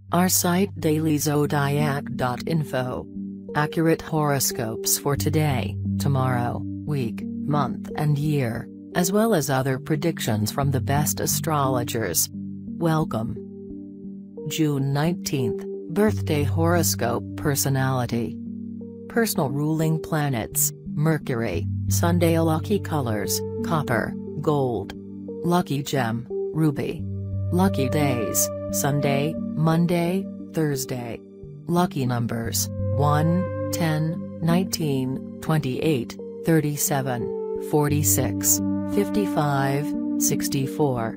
Our site dailyyzodiac.info. Accurate horoscopes for today, tomorrow, week, month and year, as well as other predictions from the best astrologers. Welcome. June 19th, birthday horoscope personality. Personal ruling planets, Mercury, Sunday. Lucky colors, copper, gold. Lucky gem, ruby. Lucky days, Sunday, Monday, Thursday. Lucky numbers, 1, 10, 19, 28, 37, 46, 55, 64,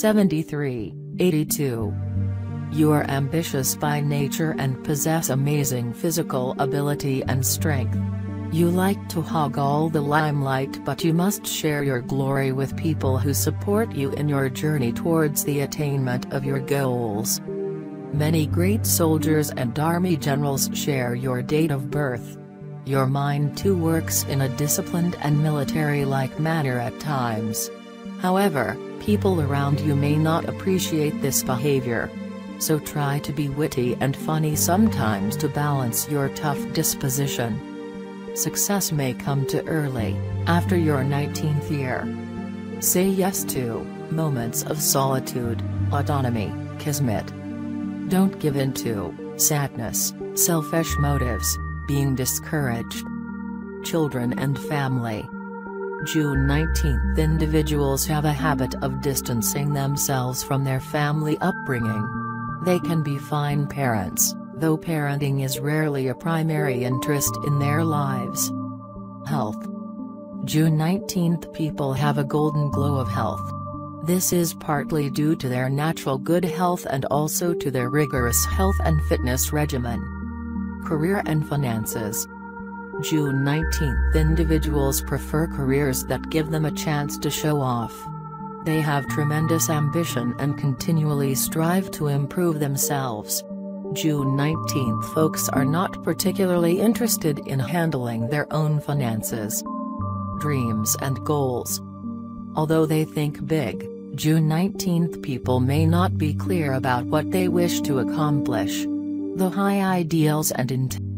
73, 82. You are ambitious by nature and possess amazing physical ability and strength. You like to hog all the limelight, but you must share your glory with people who support you in your journey towards the attainment of your goals. Many great soldiers and army generals share your date of birth. Your mind too works in a disciplined and military-like manner at times. However, people around you may not appreciate this behavior. So try to be witty and funny sometimes to balance your tough disposition. Success may come too early, after your 19th year. Say yes to moments of solitude, autonomy, kismet. Don't give in to sadness, selfish motives, being discouraged. Children and family. June 19th. Individuals have a habit of distancing themselves from their family upbringing. They can be fine parents, though parenting is rarely a primary interest in their lives. Health. June 19th. People have a golden glow of health. This is partly due to their natural good health and also to their rigorous health and fitness regimen. Career and finances. June 19th. Individuals prefer careers that give them a chance to show off. They have tremendous ambition and continually strive to improve themselves. June 19th. Folks are not particularly interested in handling their own finances. Dreams and goals. Although they think big, June 19th. People may not be clear about what they wish to accomplish. The high ideals and